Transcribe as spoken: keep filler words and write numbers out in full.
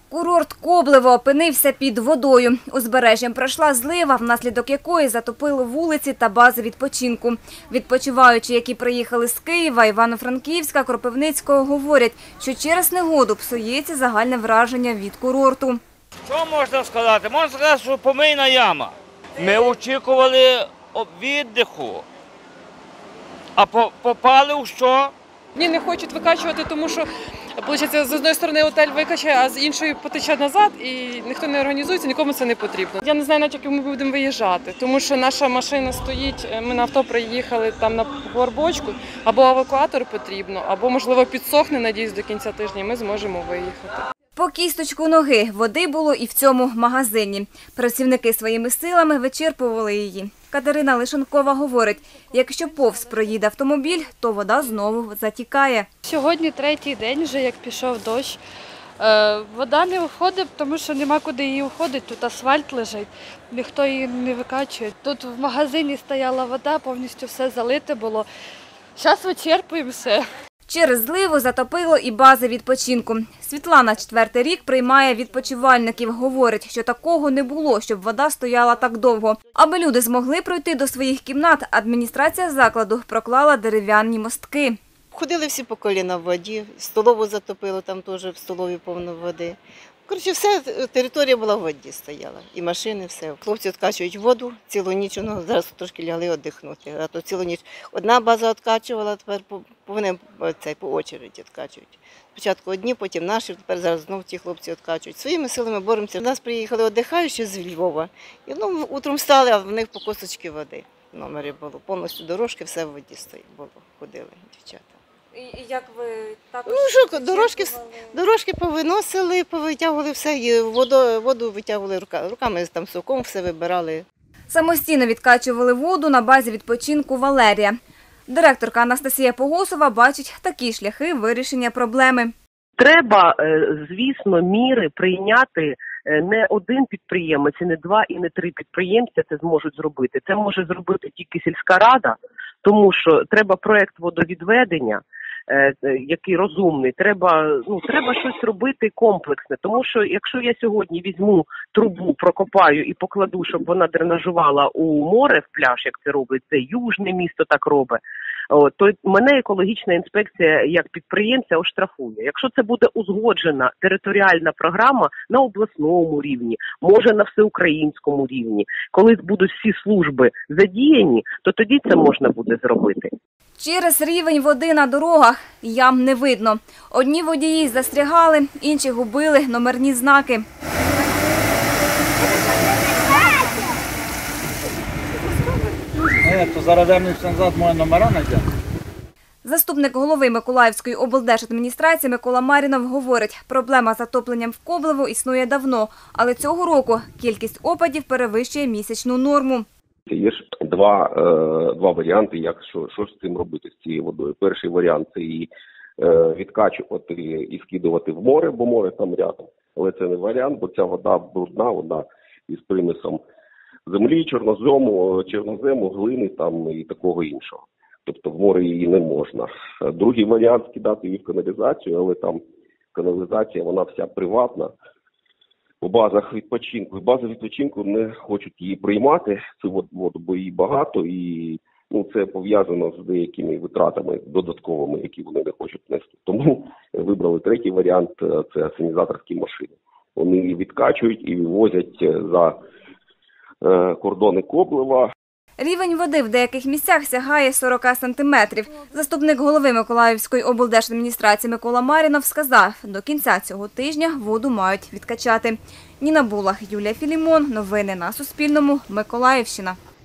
Курорт Коблево опинився під водою. Узбережжям пройшла злива, внаслідок якої затопили вулиці та бази відпочинку. Відпочиваючі, які приїхали з Києва, Івано-Франківська, Кропивницького, говорять, що через негоду псується загальне враження від курорту. Що можна сказати? Можна сказати, що помийна яма. Ми очікували віддиху, а попали в що? Ні, не хочуть викачувати, тому що, виходить, з однієї сторони готель викачає, а з іншої потече назад, і ніхто не організується, нікому це не потрібно. Я не знаю, навіть, як ми будемо виїжджати, тому що наша машина стоїть, ми на авто приїхали там на горбочку, або евакуатор потрібно, або, можливо, підсохне, надіюсь, до кінця тижня, і ми зможемо виїхати. По кісточку ноги води було і в цьому магазині. Працівники своїми силами вичерпували її. Катерина Лишенкова говорить, якщо повз проїде автомобіль, то вода знову затікає. Сьогодні третій день вже, як пішов дощ. Вода не виходить, тому що нема куди її виходити. Тут асфальт лежить, ніхто її не викачує. Тут в магазині стояла вода, повністю все залите було. Зараз вичерпуємо все. Через зливу затопило і бази відпочинку. Світлана четвертий рік приймає відпочивальників. Говорить, що такого не було, щоб вода стояла так довго. Аби люди змогли пройти до своїх кімнат, адміністрація закладу проклала дерев'яні мостки. Ходили всі по коліна в воді, столову затопило, там теж в столові повно води. Коротше, вся територія була в воді стояла, і машини, все. Хлопці відкачують воду цілу ніч, ну, зараз трошки лягли віддихнути, а то цілу ніч. Одна база відкачувала, тепер вони цей, по очереді відкачують. Спочатку одні, потім наші, тепер зараз знову ті хлопці відкачують. Своїми силами боремося. У нас приїхали віддихаючі з Львова, і ну, утром встали, а в них по косточки води в номері було. Повністю дорожки, все в воді було, ходили дівчата. І як ви також? Ну що, дорожки, дорожки повиносили, повитягували все, і воду, воду витягували руками, руками там соком все вибирали. Самостійно відкачували воду на базі відпочинку «Валерія». Директорка Анастасія Погосова бачить такі шляхи вирішення проблеми. Треба, звісно, міри прийняти. Не один підприємець, і не два, і не три підприємця це зможуть зробити. Це може зробити тільки сільська рада, тому що треба проєкт водовідведення, який розумний, треба, ну, треба щось робити комплексне. Тому що якщо я сьогодні візьму трубу, прокопаю і покладу, щоб вона дренажувала у море, в пляж, як це робить, це Южне місто так робить, то мене екологічна інспекція як підприємця оштрафує. Якщо це буде узгоджена територіальна програма на обласному рівні, може на всеукраїнському рівні, коли будуть всі служби задіяні, то тоді це можна буде зробити. Через рівень води на дорогах ям не видно. Одні водії застрягали, інші губили номерні знаки. Ні, то зараз вернемося назад, моє номера знайдемо. Заступник голови Миколаївської облдержадміністрації Микола Марінов говорить, проблема з затопленням в Коблево існує давно, але цього року кількість опадів перевищує місячну норму. Є ж два, е, два варіанти, як що, що з цим робити, з цією водою. Перший варіант – це її е, відкачувати і скидувати в море, бо море там рядом. Але це не варіант, бо ця вода брудна, вона із примісом землі, чорнозему, чорнозему, глини там і такого іншого. Тобто в море її не можна. Другий варіант – скидати її в каналізацію, але там каналізація, вона вся приватна. У базах відпочинку. Бази відпочинку не хочуть її приймати, цю воду, бо її багато, і ну, це пов'язано з деякими витратами додатковими, які вони не хочуть нести. Тому вибрали третій варіант – це асенізаторські машини. Вони її відкачують і вивозять за е, кордони Коблева. Рівень води в деяких місцях сягає сорок сантиметрів. Заступник голови Миколаївської облдержадміністрації Микола Марінов сказав, до кінця цього тижня воду мають відкачати. Ніна Булах, Юлія Філімон. Новини на Суспільному. Миколаївщина.